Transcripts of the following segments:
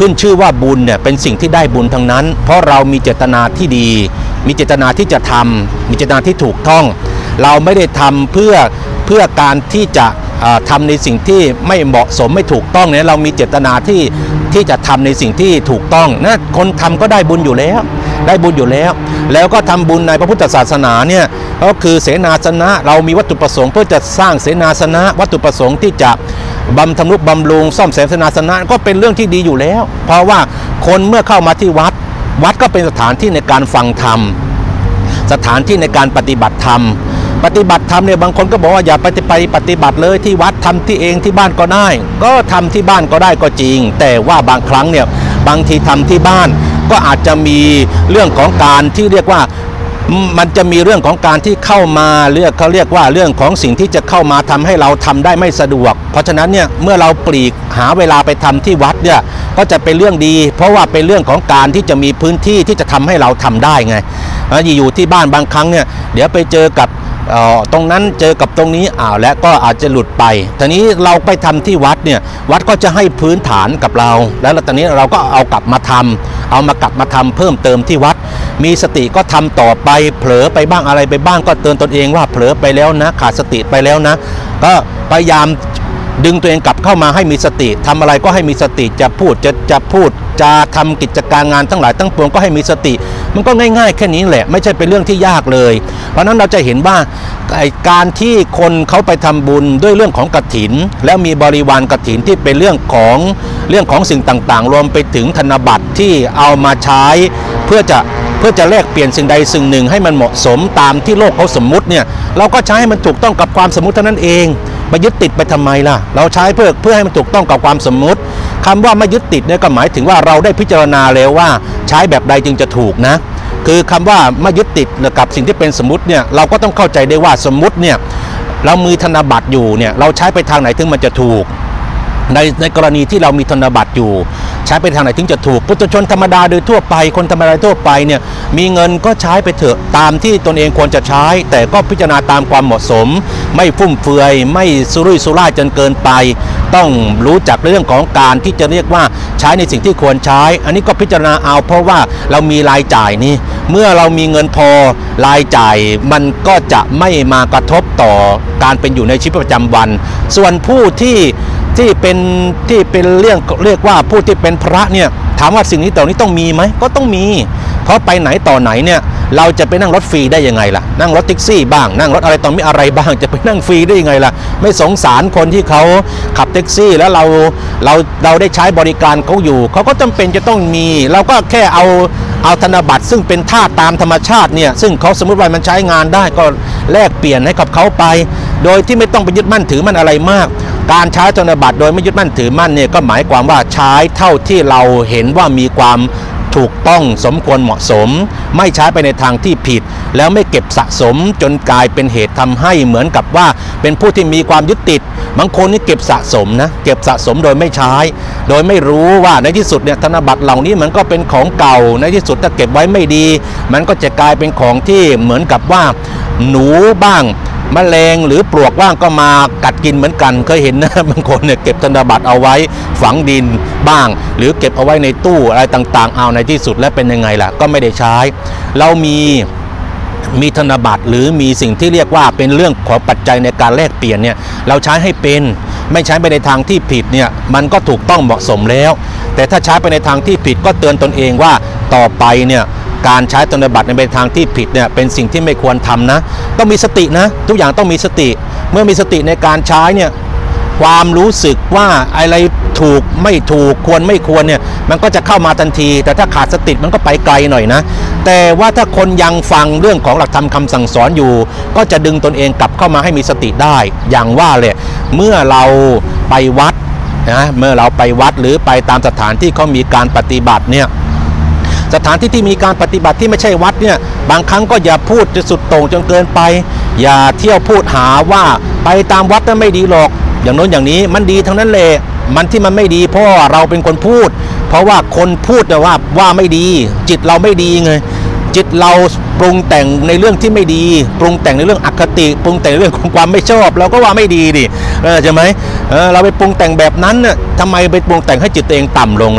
ขึ้นชื่อว่าบุญเนี่ยเป็นสิ่งที่ได้บุญทั้งนั้นเพราะเรามีเจตนาที่ดีมีเจตนาที่จะทำมีเจตนาที่ถูกต้องเราไม่ได้ทำเพื่อการที่จะทำในสิ่งที่ไม่เหมาะสมไม่ถูกต้องเนี่ยเรามีเจตนาที่จะทำในสิ่งที่ถูกต้องนะคนทำก็ได้บุญอยู่แล้วได้บุญอยู่แล้วแล้วก็ทำบุญในพระพุทธศาสนาเนี่ยก็คือเสนาสนะเรามีวัตถุประสงค์เพื่อจะสร้างเสนาสนะวัตถุประสงค์ที่จะบำรุงบำรุงซ่อมแซมเสนาสนะก็เป็นเรื่องที่ดีอยู่แล้วเพราะว่าคนเมื่อเข้ามาที่วัดก็เป็นสถานที่ในการฟังธรรมสถานที่ในการปฏิบัติธรรมเนี่ยบางคนก็บอกว่าอย่าไปปฏิบัติเลยที่วัดทำที่เองที่บ้านก็ได้ก็ทำที่บ้านก็ได้ก็จริงแต่ว่าบางครั้งเนี่ยบางทีทำที่บ้านก็อาจจะมีเรื่องของการที่เรียกว่ามันจะมีเรื่องของการที่เข้ามาเขาเรียกว่าเรื่องของสิ่งที่จะเข้ามาทำให้เราทำได้ไม่สะดวกเพราะฉะนั้นเนี่ยเมื่อเราปลีกหาเวลาไปทำที่วัดเนี่ยก็จะเป็นเรื่องดีเพราะว่าเป็นเรื่องของการที่จะมีพื้นที่ที่จะทำให้เราทำได้ไงอยู่ที่บ้านบางครั้งเนี่ยเดี๋ยวไปเจอกับตรงนั้นเจอกับตรงนี้และก็อาจจะหลุดไปทีนี้เราไปทำที่วัดเนี่ยวัดก็จะให้พื้นฐานกับเราแล้วตอนนี้เราก็เอากลับมาทำเพิ่มเติมที่วัดมีสติก็ทำต่อไปเผลอไปบ้างอะไรไปบ้างก็เตือนตนเองว่าเผลอไปแล้วนะขาดสติไปแล้วนะก็พยายามดึงตัวเองกลับเข้ามาให้มีสติทำอะไรก็ให้มีสติจะพูดจะทำกิจการงานทั้งหลายทั้งปวงก็ให้มีสติมันก็ง่ายๆแค่นี้แหละไม่ใช่เป็นเรื่องที่ยากเลยเพราะนั้นเราจะเห็นว่าการที่คนเขาไปทำบุญด้วยเรื่องของกฐินแล้วมีบริวารกฐินที่เป็นเรื่องของสิ่งต่างๆรวมไปถึงธนบัตรที่เอามาใช้เพื่อจะแลกเปลี่ยนสิ่งใดสิ่งหนึ่งให้มันเหมาะสมตามที่โลกเขาสมมุติเนี่ยเราก็ใช้ให้มันถูกต้องกับความสมมุติเท่านั้นเองมายึดติดไปทำไมล่ะเราใช้เพื่อให้มันถูกต้องกับความสมมุติคำว่าไม่ยึดติดเนี่ยก็หมายถึงว่าเราได้พิจารณาแล้วว่าใช้แบบใดจึงจะถูกนะคือคำว่าไม่ยึดติดกับสิ่งที่เป็นสมมุติเนี่ยเราก็ต้องเข้าใจได้ว่าสมมุติเนี่ยเรามีธนบัตรอยู่เนี่ยเราใช้ไปทางไหนถึงมันจะถูกในกรณีที่เรามีธนบัตรอยู่ใช้ไปทางไหนถึงจะถูกปุถุชนธรรมดาโดยทั่วไปคนธรรมดาทั่วไปเนี่ยมีเงินก็ใช้ไปเถอะตามที่ตนเองควรจะใช้แต่ก็พิจารณาตามความเหมาะสมไม่ฟุ่มเฟือยไม่สุรุ่ยสุร่ายจนเกินไปต้องรู้จักเรื่องของการที่จะเรียกว่าใช้ในสิ่งที่ควรใช้อันนี้ก็พิจารณาเอาเพราะว่าเรามีรายจ่ายนี่เมื่อเรามีเงินพอรายจ่ายมันก็จะไม่มากระทบต่อการเป็นอยู่ในชีวิตประจำวันส่วนผู้ที่เป็นเรียกว่าผู้ที่เป็นพระเนี่ยถามว่าสิ่งนี้ต่อนี้ต้องมีไหมก็ต้องมีเพราะไปไหนต่อไหนเนี่ยเราจะไปนั่งรถฟรีได้ยังไงล่ะนั่งรถแท็กซี่บ้างนั่งรถอะไรต่อมีอะไรบ้างจะไปนั่งฟรีได้ยังไงล่ะไม่สงสารคนที่เขาขับแท็กซี่แล้วเราได้ใช้บริการเขาอยู่เขาก็จำเป็นจะต้องมีเราก็แค่เอาธนบัตรซึ่งเป็นธาตุตามธรรมชาติเนี่ยซึ่งเขาสมมติว่ามันใช้งานได้ก็แลกเปลี่ยนให้กับเขาไปโดยที่ไม่ต้องไปยึดมั่นถือมั่นอะไรมากการใช้ธนบัตรโดยไม่ยึดมั่นถือมั่นเนี่ยก็หมายความว่าใช้เท่าที่เราเห็นว่ามีความถูกต้องสมควรเหมาะสมไม่ใช้ไปในทางที่ผิดแล้วไม่เก็บสะสมจนกลายเป็นเหตุทำให้เหมือนกับว่าเป็นผู้ที่มีความยึดติดบางคนนี่เก็บสะสมนะเก็บสะสมโดยไม่ใช้โดยไม่รู้ว่าในที่สุดเนี่ยธนบัตรเหล่านี้มันก็เป็นของเก่าในที่สุดถ้าเก็บไว้ไม่ดีมันก็จะกลายเป็นของที่เหมือนกับว่าหนูบ้างแมลงหรือปลวกว่างก็มากัดกินเหมือนกันเคยเห็นนะบางคนเนี่ยเก็บธนบัตรเอาไว้ฝังดินบ้างหรือเก็บเอาไว้ในตู้อะไรต่างๆเอาในที่สุดแล้วเป็นยังไงล่ะก็ไม่ได้ใช้เรามีธนบัตรหรือมีสิ่งที่เรียกว่าเป็นเรื่องของปัจจัยในการแลกเปลี่ยนเนี่ยเราใช้ให้เป็นไม่ใช้ไปในทางที่ผิดเนี่ยมันก็ถูกต้องเหมาะสมแล้วแต่ถ้าใช้ไปในทางที่ผิดก็เตือนตนเองว่าต่อไปเนี่ยการใช้ธนบัตรในทางที่ผิดเนี่ยเป็นสิ่งที่ไม่ควรทำนะต้องมีสตินะทุกอย่างต้องมีสติเมื่อมีสติในการใช้เนี่ยความรู้สึกว่าอะไรถูกไม่ถูกควรไม่ควรเนี่ยมันก็จะเข้ามาทันทีแต่ถ้าขาดสติมันก็ไปไกลหน่อยนะแต่ว่าถ้าคนยังฟังเรื่องของหลักธรรมคำสั่งสอนอยู่ก็จะดึงตนเองกลับเข้ามาให้มีสติได้อย่างว่าเลยเมื่อเราไปวัดนะเมื่อเราไปวัดหรือไปตามสถานที่เขามีการปฏิบัติเนี่ยสถานที่ที่มีการปฏิบัติที่ไม่ใช่วัดเนี่ยบางครั้งก็อย่าพูดจะสุดโต่งจนเกินไปอย่าเที่ยวพูดหาว่าไปตามวัดนั้นไม่ดีหรอกอย่างโน้นอย่างนี้มันดีทั้งนั้นแหละมันที่มันไม่ดีเพราะเราเป็นคนพูดเพราะว่าคนพูดว่าไม่ดีจิตเราไม่ดีไงจิตเราปรุงแต่งในเรื่องที่ไม่ดีปรุงแต่งในเรื่องอคติปรุงแต่งในเรื่องของความไม่ชอบเราก็ว่าไม่ดีดิใช่ไหมเราไปปรุงแต่งแบบนั้นน่ะทำไมไปปรุงแต่งให้จิตตัวเองต่ำลงล่ะ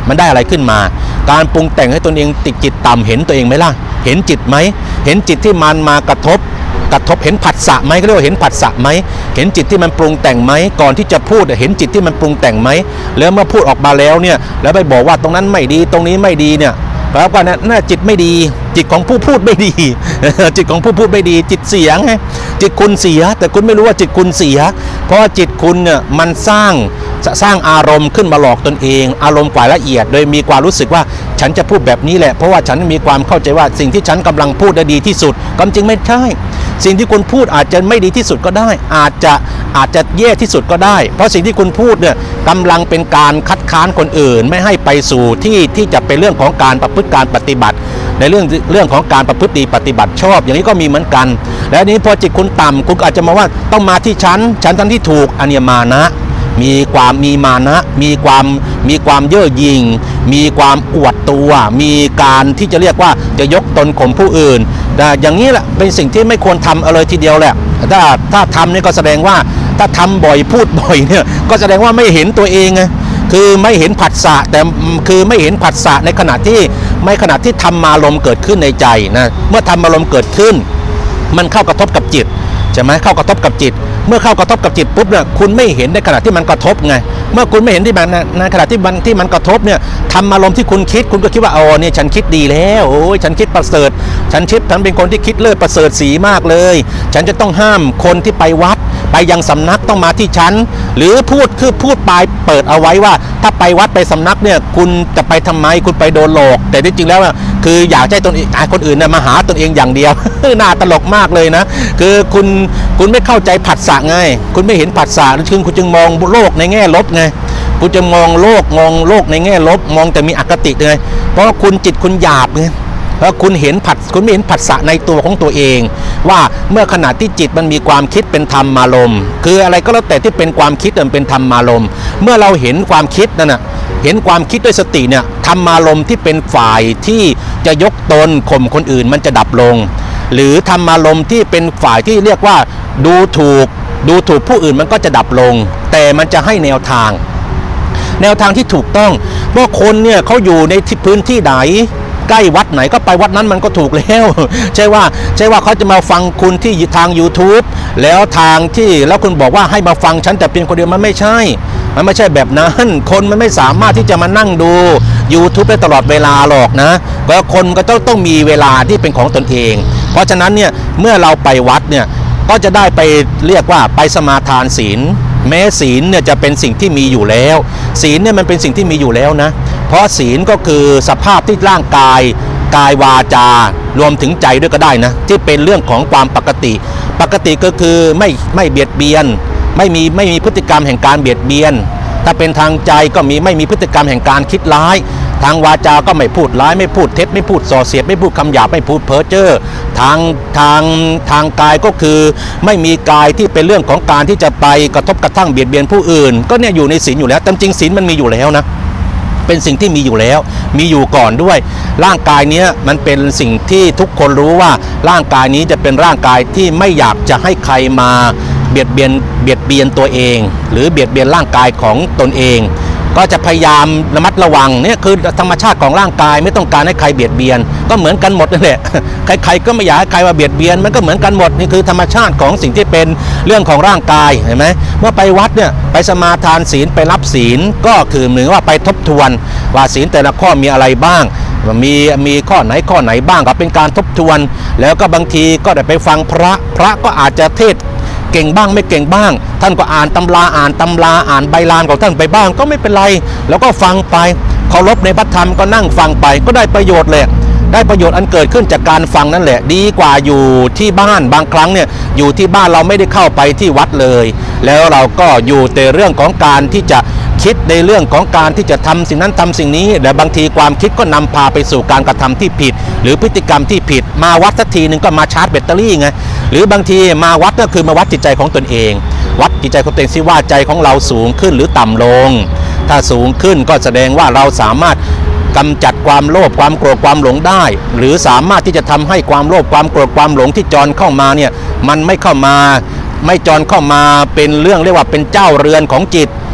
มันได้อะไรขึ้นมาการปรุงแต่งให้ตนเองติดจิตต่ำเห็นตัวเองไหมล่ะเห็นจิตไหมเห็นจิตที่มันมากระทบเห็นผัสสะไหมเขาเรียกว่าเห็นผัสสะไหมเห็นจิตที่มันปรุงแต่งไหมก่อนที่จะพูดเห็นจิตที่มันปรุงแต่งไหมแล้วเมื่อพูดออกมาแล้วเนี่ยแล้วไปบอกว่าตรงนั้นไม่ดีตรงนี้ไม่ดีเนี่ยแปลว่าน่าจิตไม่ดีจิตของผู้พูดไม่ดีจิตของผู้พูดไม่ดีจิตเสียไงจิตคุณเสียแต่คุณไม่รู้ว่าจิตคุณเสียเพราะว่าจิตคุณเนี่ยมันสร้างอารมณ์ขึ้นมาหลอกตนเองอารมณ์ฝ่ายละเอียดโดยมีความรู้สึกว่าฉันจะพูดแบบนี้แหละเพราะว่าฉันมีความเข้าใจว่าสิ่งที่ฉันกำลังพูดได้ดีที่สุดความจริงไม่ใช่สิ่งที่คุณพูดอาจจะไม่ดีที่สุดก็ได้อาจจะแย่ที่สุดก็ได้เพราะสิ่งที่คุณพูดเนี่ยกำลังเป็นการคัดค้านคนอื่นไม่ให้ไปสู่ที่จะเป็นเรื่องของการประพฤติการปฏิบัติในเรื่องของการประพฤติดีปฏิบัติชอบอย่างนี้ก็มีเหมือนกันและนี้พอจิตคุณต่ำคุณอาจจะมาว่าต้องมาที่ฉันทั้งที่ถูกอันนี้มานะมีมานะมีความเย่อหยิ่งมีความอวดตัวมีการที่จะเรียกว่าจะยกตนข่มผู้อื่นแต่อย่างนี้แหละเป็นสิ่งที่ไม่ควรทำเลยทีเดียวแหละถ้าทำนี่ก็แสดงว่าถ้าทำบ่อยพูดบ่อยเนี่ยก็แสดงว่าไม่เห็นตัวเองไงคือไม่เห็นผัสสะแต่คือไม่เห็นผัสสะในขณะที่ธรรมารมณ์เกิดขึ้นในใจนะเมื่อธรรมารมณ์เกิดขึ้นมันเข้ากระทบกับจิตใช่ไหมเข้ากระทบกับจิตเมื่อเข้ากระทบกับจิตปุ๊บเนี่ยคุณไม่เห็นในขณะที่มันกระทบไงเมื่อคุณไม่เห็นที่มันในขณะที่มันกระทบเนี่ยธรรมารมณ์ที่คุณคิดคุณก็คิดว่าอ๋อเนี่ยฉันคิดดีแล้วโอ้ยฉันคิดประเสริฐฉันเป็นคนที่คิดเลิศประเสริฐสีมากเลยฉันจะต้องห้ามคนที่ไปวัดไปยังสำนักต้องมาที่ฉันหรือพูดปลายเปิดเอาไว้ว่าถ้าไปวัดไปสำนักเนี่ยคุณจะไปทำไมคุณไปโดนหลอกแต่ที่จริงแล้วคืออยากให้คนอื่นมาหาตนเองอย่างเดียว น่าตลกมากเลยนะคือคุณไม่เข้าใจผัสสะไงคุณไม่เห็นผัสสะคุณจึงมองโลกในแง่ลบไงคุณจะมองโลกในแง่ลบมองแต่มีอคติไงเพราะคุณจิตคุณหยาบไงแล้วคุณไม่เห็นผัสสะในตัวของตัวเองว่าเมื่อขณะที่จิตมันมีความคิดเป็นธรรมารมณ์คืออะไรก็แล้วแต่ที่เป็นความคิดมันเป็นธรรมารมณ์เมื่อเราเห็นความคิดนั่นน่ะเห็นความคิดด้วยสติเนี่ยธรรมารมณ์ที่เป็นฝ่ายที่จะยกตนข่มคนอื่นมันจะดับลงหรือธรรมารมณ์ที่เป็นฝ่ายที่เรียกว่าดูถูกผู้อื่นมันก็จะดับลงแต่มันจะให้แนวทางที่ถูกต้องเพราะคนเนี่ยเขาอยู่ในพื้นที่ไหนใกล้วัดไหนก็ไปวัดนั้นมันก็ถูกแล้วใช่ว่าเขาจะมาฟังคุณที่ทาง YouTube แล้วแล้วคุณบอกว่าให้มาฟังฉันแต่เป็นคนเดียวมันไม่ใช่แบบนั้นคนมันไม่สามารถที่จะมานั่งดู YouTube ได้ตลอดเวลาหรอกนะก็คนก็ต้องมีเวลาที่เป็นของตนเองเพราะฉะนั้นเนี่ยเมื่อเราไปวัดเนี่ยก็จะได้ไปเรียกว่าไปสมาทานศีลแม้ศีลเนี่ยจะเป็นสิ่งที่มีอยู่แล้วศีลเนี่ยมันเป็นสิ่งที่มีอยู่แล้วนะเพราะศีลก็คือสภาพที่ร่างกายวาจารวมถึงใจด้วยก็ได้นะที่เป็นเรื่องของความปกติก็คือไม่เบียดเบียนไม่มีพฤติกรรมแห่งการเบียดเบียนถ้าเป็นทางใจก็ไม่มีพฤติกรรมแห่งการคิดร้ายทางวาจาก็ไม่พูดร้ายไม่พูดเท็จไม่พูดส่อเสียดไม่พูดคำหยาบไม่พูดเพ้อเจ้อทางกายก็คือไม่มีกายที่เป็นเรื่องของการที่จะไปกระทบกระทั่งเบียดเบียนผู้อื่นก็เนี่ยอยู่ในศีลอยู่แล้วแต่จริงศีลมันมีอยู่แล้วนะเป็นสิ่งที่มีอยู่แล้วมีอยู่ก่อนด้วยร่างกายนี้มันเป็นสิ่งที่ทุกคนรู้ว่าร่างกายนี้จะเป็นร่างกายที่ไม่อยากจะให้ใครมาเบียดเบียนตัวเองหรือเบียดเบียนร่างกายของตนเองก็จะพยายามระมัดระวังเนี่ยคือธรรมชาติของร่างกายไม่ต้องการให้ใครเบียดเบียนก็เหมือนกันหมดนั่นแหละใครก็ไม่อยากให้ใครมาเบียดเบียนมันก็เหมือนกันหมดนี่คือธรรมชาติของสิ่งที่เป็นเรื่องของร่างกายเห็นไหมเมื่อไปวัดเนี่ยไปสมาทานศีลไปรับศีลก็คือเหมือนว่าไปทบทวนว่าศีลแต่ละข้อมีอะไรบ้างมีข้อไหนบ้างก็เป็นการทบทวนแล้วก็บางทีก็ได้ไปฟังพระก็อาจจะเทศเก่งบ้างไม่เก่งบ้างท่านก็อ่านตำราอ่านใบลานของท่านไปบ้างก็ไม่เป็นไรแล้วก็ฟังไปเคารพในพระธรรมก็นั่งฟังไปก็ได้ประโยชน์แหละได้ประโยชน์อันเกิดขึ้นจากการฟังนั่นแหละดีกว่าอยู่ที่บ้านบางครั้งเนี่ยอยู่ที่บ้านเราไม่ได้เข้าไปที่วัดเลยแล้วเราก็อยู่แต่เรื่องของการที่จะคิดในเรื่องของการที่จะทำสิ่งนั้นทำสิ่งนี้แต่บางทีความคิดก็นำพาไปสู่การกระทำที่ผิดหรือพฤติกรรมที่ผิดมาวัดสักทีนึงก็มาชาร์จแบตเตอรี่ไงหรือบางทีมาวัดก็คือมาวัดจิตใจของตนเองวัดจิตใจของตนเองซิว่าใจของเราสูงขึ้นหรือต่ำลงถ้าสูงขึ้นก็แสดงว่าเราสามารถกำจัดความโลภความโกรธความหลงได้หรือสามารถที่จะทำให้ความโลภความโกรธความหลงที่จรเข้ามาเนี่ยมันไม่เข้ามาไม่จรเข้ามาเป็นเรื่องเรียกว่าเป็นเจ้าเรือนของจิต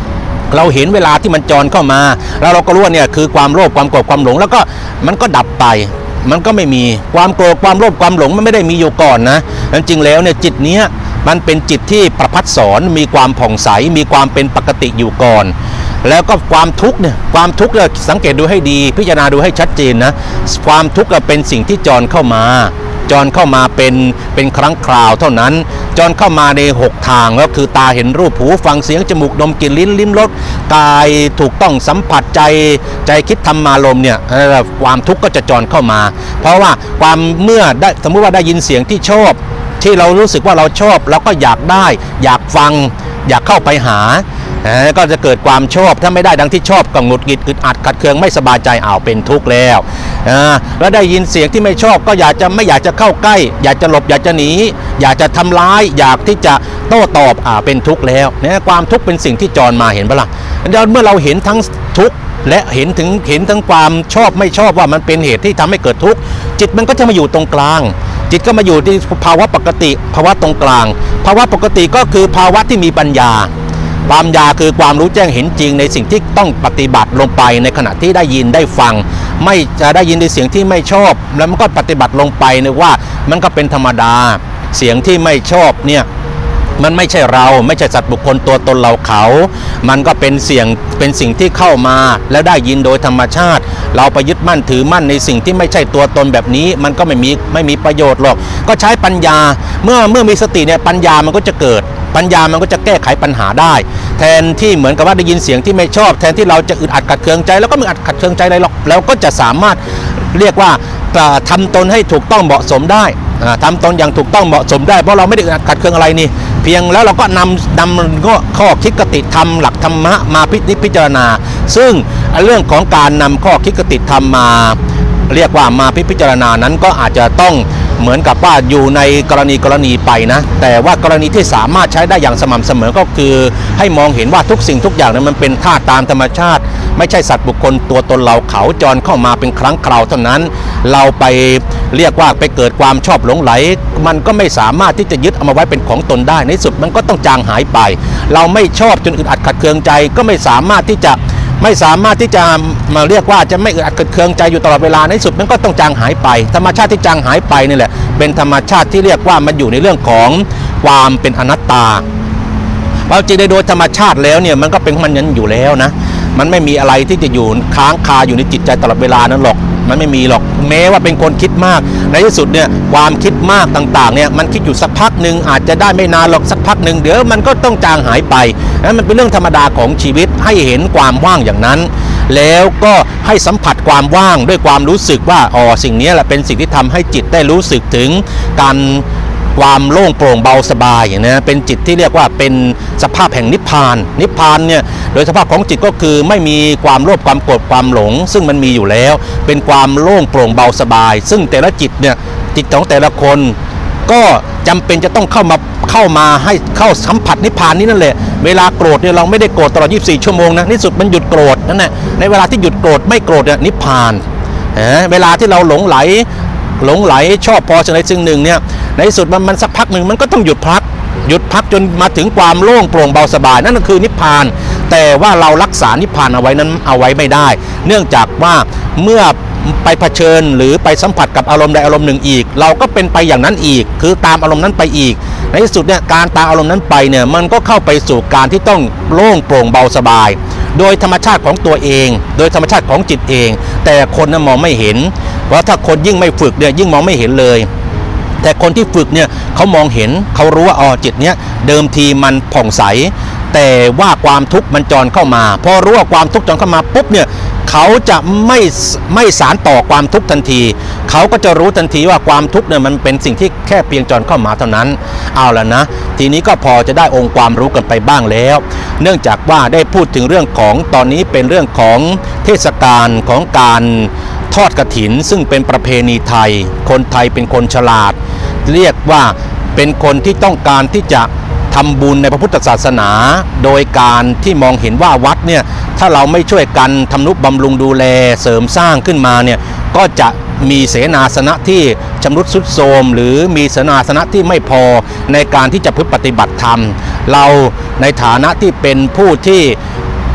เราเห็นเวลาที่มันจรเข้ามาแล้วเราก็รู้ว่าเนี่ยคือความโลภความโกรธความหลงแล้วก็มันก็ดับไปมันก็ไม่มีความโกรธความโลภความหลงมันไม่ได้มีอยู่ก่อนนะจริงๆแล้วเนี่ยจิตเนี้ยมันเป็นจิตที่ประภัสสรมีความผ่องใสมีความเป็นปกติอยู่ก่อนแล้วก็ความทุกข์เนี่ยสังเกตดูให้ดีพิจารณาดูให้ชัดเจนนะความทุกข์เป็นสิ่งที่จรเข้ามาเป็นครั้งคราวเท่านั้นจรเข้ามาใน6ทางก็คือตาเห็นรูปหูฟังเสียงจมูกดมกลิ่นลิ้นลิ้มรสกายถูกต้องสัมผัสใจคิดธรรมารมณ์เนี่ยความทุกข์ก็จะจรเข้ามาเพราะว่าความเมื่อได้สมมุติว่าได้ยินเสียงที่ชอบที่เรารู้สึกว่าเราชอบเราก็อยากได้อยากฟังอยากเข้าไปหาก็จะเกิดความชอบถ้าไม่ได้ดังที่ชอบก็หงุดหงิดอึดอัดขัดเคืองไม่สบายใจเป็นทุกข์แล้วแล้วได้ยินเสียงที่ไม่ชอบก็ไม่อยากจะเข้าใกล้อยากจะหลบอยากจะหนีอยากจะทำร้ายอยากที่จะโต้ตอบเป็นทุกข์แล้วเนี่ยความทุกข์เป็นสิ่งที่จรมาเห็นปะล่ะเมื่อเราเห็นทั้งทุกข์และเห็นทั้งความชอบไม่ชอบว่ามันเป็นเหตุที่ทำให้เกิดทุกข์จิตมันก็จะมาอยู่ตรงกลางจิตก็มาอยู่ที่ภาวะปกติภาวะตรงกลางภาวะปกติก็คือภาวะที่มีปัญญาคือความรู้แจ้งเห็นจริงในสิ่งที่ต้องปฏิบัติลงไปในขณะที่ได้ยินได้ฟังไม่จะได้ยินในเสียงที่ไม่ชอบแล้วมันก็ปฏิบัติลงไปนะว่ามันก็เป็นธรรมดาเสียงที่ไม่ชอบเนี่ยมันไม่ใช่เราไม่ใช่สัตว์บุคคลตัวตนเราเขามันก็เป็นสิ่งที่เข้ามาแล้วได้ยินโดยธรรมชาติเราไปยึดมั่นถือมั่นในสิ่งที่ไม่ใช่ตัวตนแบบนี้มันก็ไม่มีประโยชน์หรอกก็ใช้ปัญญาเมื่อมีสติเนี่ยปัญญามันก็จะเกิดปัญญามันก็จะแก้ไขปัญหาได้แทนที่เหมือนกับว่าได้ยินเสียงที่ไม่ชอบแทนที่เราจะอึดอัดขัดเคืองใจแล้วก็ไม่อัดขัดเคืองใจอะไรหรอกแล้วก็จะสามารถเรียกว่าทำตนให้ถูกต้องเหมาะสมได้ทำตนอย่างถูกต้องเหมาะสมได้เพราะเราไม่ได้อึดอัดขัดเคืองอะไรนี่เพียงแล้วเราก็นำข้อคิดคติธรรมหลักธรรมะมาพิจารณาซึ่งเรื่องของการนำข้อคิดคติธรรมมาเรียกว่ามาพิจารณานั้นก็อาจจะต้องเหมือนกับว่าอยู่ในกรณีไปนะแต่ว่ากรณีที่สามารถใช้ได้อย่างสม่ำเสมอก็คือให้มองเห็นว่าทุกสิ่งทุกอย่างนั้นมันเป็นธาตุตามธรรมชาติไม่ใช่สัตว์บุคคลตัวตนเราเขาจรเข้ามาเป็นครั้งคราวเท่านั้นเราไปเรียกว่าไปเกิดความชอบหลงไหลมันก็ไม่สามารถที่จะยึดเอามาไว้เป็นของตนได้ในสุดมันก็ต้องจางหายไปเราไม่ชอบจนอึดอัดขัดเคืองใจก็ไม่สามารถที่จะมาเรียกว่าจะไม่อึดอัดขัดเคืองใจอยู่ตลอดเวลาในสุดมันก็ต้องจางหายไปธรรมชาติที่จางหายไปนี่แหละเป็นธรรมชาติที่เรียกว่ามันอยู่ในเรื่องของความเป็นอนัตตาเราจริงโดยธรรมชาติแล้วเนี่ยมันก็เป็นมันนั้นอยู่แล้วนะมันไม่มีอะไรที่จะอยู่ค้างคาอยู่ในจิตใจตลอดเวลานั้นหรอกมันไม่มีหรอกแม้ว่าเป็นคนคิดมากในที่สุดเนี่ยความคิดมากต่างๆเนี่ยมันคิดอยู่สักพักหนึ่งอาจจะได้ไม่นานหรอกสักพักหนึ่งเดี๋ยวมันก็ต้องจางหายไปนั้นมันเป็นเรื่องธรรมดาของชีวิตให้เห็นความว่างอย่างนั้นแล้วก็ให้สัมผัสความว่างด้วยความรู้สึกว่าสิ่งนี้แหละเป็นสิ่งที่ทำให้จิตได้รู้สึกถึงการความโล่งโปร่งเบาสบายนะเป็นจิตที่เรียกว่าเป็นสภาพแห่งนิพพานเนี่ยโดยสภาพของจิตก็คือไม่มีความโลภความโกรธความหลงซึ่งมันมีอยู่แล้วเป็นความโล่งโปร่งเบาสบายซึ่งแต่ละจิตเนี่ยจิตของแต่ละคนก็จำเป็นจะต้องเข้ามาให้เข้าสัมผัสนิพพานนี้นั่นแหละเวลาโกรธเนี่ยเราไม่ได้โกรธตลอด24ชั่วโมงนะที่สุดมันหยุดโกรธนั่นแหละในเวลาที่หยุดโกรธไม่โกรธเนี่ยนิพพานเวลาที่เราหลงไหลชอบพอสิ่งใดสิ่งหนึ่งเนี่ยในที่สุดมันสักพักหนึ่งมันก็ต้องหยุดพักจนมาถึงความโล่งโปร่งเบาสบายนั่นก็คือนิพพานแต่ว่าเรารักษานิพพานเอาไว้ไม่ได้เนื่องจากว่าเมื่อไปเผชิญหรือไปสัมผัสกับอารมณ์ใดอารมณ์หนึ่งอีกเราก็เป็นไปอย่างนั้นอีกคือตามอารมณ์นั้นไปอีกในที่สุดเนี่ยการตามอารมณ์นั้นไปเนี่ยมันก็เข้าไปสู่การที่ต้องโล่งโปร่งเบาสบายโดยธรรมชาติของตัวเองโดยธรรมชาติของจิตเองแต่คนมองไม่เห็นเพราะถ้าคนยิ่งไม่ฝึกเนี่ยยิ่งมองไม่เห็นเลยแต่คนที่ฝึกเนี่ยเขามองเห็นเขารู้ว่าจิตเนี้ยเดิมทีมันผ่องใสแต่ว่าความทุกข์มันจรเข้ามาพอรู้ว่าความทุกข์จรเข้ามาปุ๊บเนี่ยเขาจะไม่สารต่อความทุกข์ทันทีเขาก็จะรู้ทันทีว่าความทุกข์เนี่ยมันเป็นสิ่งที่แค่เพียงจรเข้ามาเท่านั้นเอาละนะทีนี้ก็พอจะได้องค์ความรู้กันไปบ้างแล้วเนื่องจากว่าได้พูดถึงเรื่องของตอนนี้เป็นเรื่องของเทศกาลของการทอดกฐินซึ่งเป็นประเพณีไทยคนไทยเป็นคนฉลาดเรียกว่าเป็นคนที่ต้องการที่จะทำบุญในพระพุทธศาสนาโดยการที่มองเห็นว่าวัดเนี่ยถ้าเราไม่ช่วยกันทำนุบำรุงดูแลเสริมสร้างขึ้นมาเนี่ยก็จะมีเสนาสนะที่ชำรุดทรุดโทรมหรือมีเสนาสนะที่ไม่พอในการที่จะปฏิบัติธรรมเราในฐานะที่เป็นผู้ที่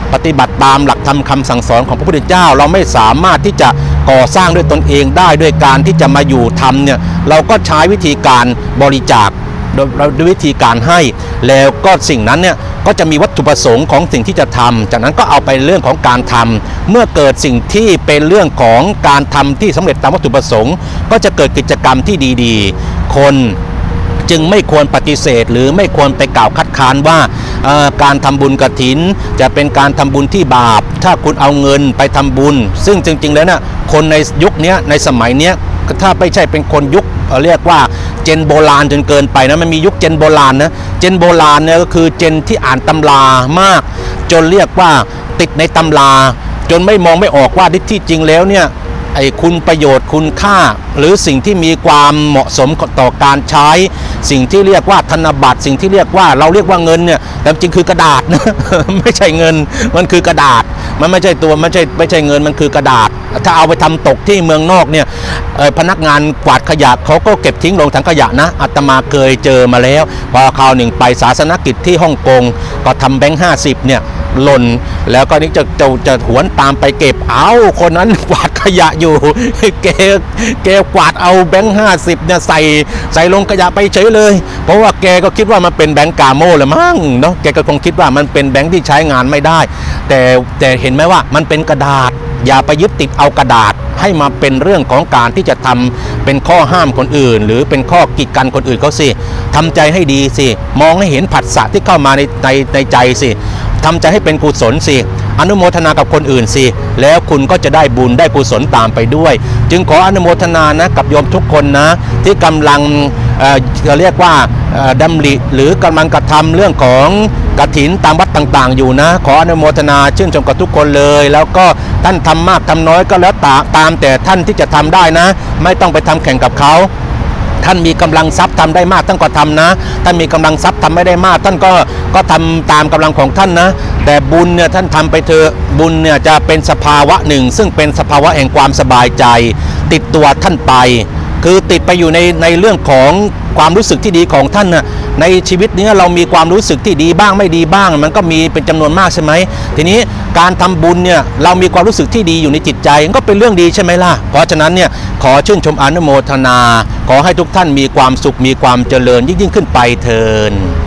ปฏิบัติตามหลักธรรมคำสั่งสอนของพระพุทธเจ้าเราไม่สามารถที่จะก่อสร้างด้วยตนเองได้ด้วยการที่จะมาอยู่ทำเนี่ยเราก็ใช้วิธีการบริจาคด้วยวิธีการให้แล้วก็สิ่งนั้นเนี่ยก็จะมีวัตถุประสงค์ของสิ่งที่จะทำจากนั้นก็เอาไปเรื่องของการทำเมื่อเกิดสิ่งที่เป็นเรื่องของการทำที่สำเร็จตามวัตถุประสงค์ก็จะเกิดกิจกรรมที่ดีๆคนจึงไม่ควรปฏิเสธหรือไม่ควรไปกล่าวคัดค้านว่าการทำบุญกฐินจะเป็นการทำบุญที่บาปถ้าคุณเอาเงินไปทำบุญซึ่งจริงๆแล้วนะคนในยุคนี้ในสมัยนี้ถ้าไม่ใช่เป็นคนยุคเรียกว่าเจนโบราณจนเกินไปนะมันมียุคเจนโบราณนะเจนโบราณเนี่ยก็คือเจนที่อ่านตำรามากจนเรียกว่าติดในตำราจนไม่มองไม่ออกว่าที่จริงแล้วเนี่ยไอ้คุณประโยชน์คุณค่าหรือสิ่งที่มีความเหมาะสมต่อการใช้สิ่งที่เรียกว่าธนบัตรสิ่งที่เรียกว่าเราเรียกว่าเงินเนี่ยแต่จริงคือกระดาษนะไม่ใช่เงินมันคือกระดาษมันไม่ใช่ตัวไม่ใช่เงินมันคือกระดาษถ้าเอาไปทำตกที่เมืองนอกเนี่ยพนักงานกวาดขยะเขาก็เก็บทิ้งลงถังขยะนะอาตมาเคยเจอมาแล้วพอคราวหนึ่งไปศาสนกิจที่ฮ่องกงก็ทำแบงค์50เนี่ยหล่นแล้วก็นี่จะหวนตามไปเก็บเอาคนนั้นกวาดขยะอยู่แกกวาดเอาแบงค์50เนี่ยใส่ลงขยะไปเฉยเลยเพราะว่าแกก็คิดว่ามันเป็นแบงค์กาโม่แหละมั้งเนาะแกก็คงคิดว่ามันเป็นแบงค์ที่ใช้งานไม่ได้แต่เห็นไหมว่ามันเป็นกระดาษอย่าไปยึดติดเอากระดาษให้มาเป็นเรื่องของการที่จะทำเป็นข้อห้ามคนอื่นหรือเป็นข้อกีดกันคนอื่นเขาสิทำใจให้ดีสิมองให้เห็นผัสสะที่เข้ามาในใจสิทำใจให้เป็นกุศลสิอนุโมทนากับคนอื่นสิแล้วคุณก็จะได้บุญได้กุศลตามไปด้วยจึงขออนุโมทนานะกับโยมทุกคนนะที่กำลังเรียกว่าดำริหรือกำลังกระทำเรื่องของกฐินตามวัดต่างๆอยู่นะขออนุโมทนาชื่นชมกับทุกคนเลยแล้วก็ท่านทำมากทำน้อยก็แล้วตามแต่ท่านที่จะทำได้นะไม่ต้องไปทำแข่งกับเขาท่านมีกำลังทรัพย์ทำได้มากท่านก็ทำนะท่านมีกำลังทรัพย์ทำไม่ได้มากท่านก็ทำตามกำลังของท่านนะแต่บุญเนี่ยท่านทำไปเถอะบุญเนี่ยจะเป็นสภาวะหนึ่งซึ่งเป็นสภาวะแห่งความสบายใจติดตัวท่านไปคือติดไปอยู่ในเรื่องของความรู้สึกที่ดีของท่านนะในชีวิตนี้เรามีความรู้สึกที่ดีบ้างไม่ดีบ้างมันก็มีเป็นจำนวนมากใช่ไหมทีนี้การทำบุญเนี่ยเรามีความรู้สึกที่ดีอยู่ในจิตใจก็เป็นเรื่องดีใช่ไหมล่ะเพราะฉะนั้นเนี่ยขอชื่นชมอนุโมทนาขอให้ทุกท่านมีความสุขมีความเจริญยิ่งขึ้นไปเถิด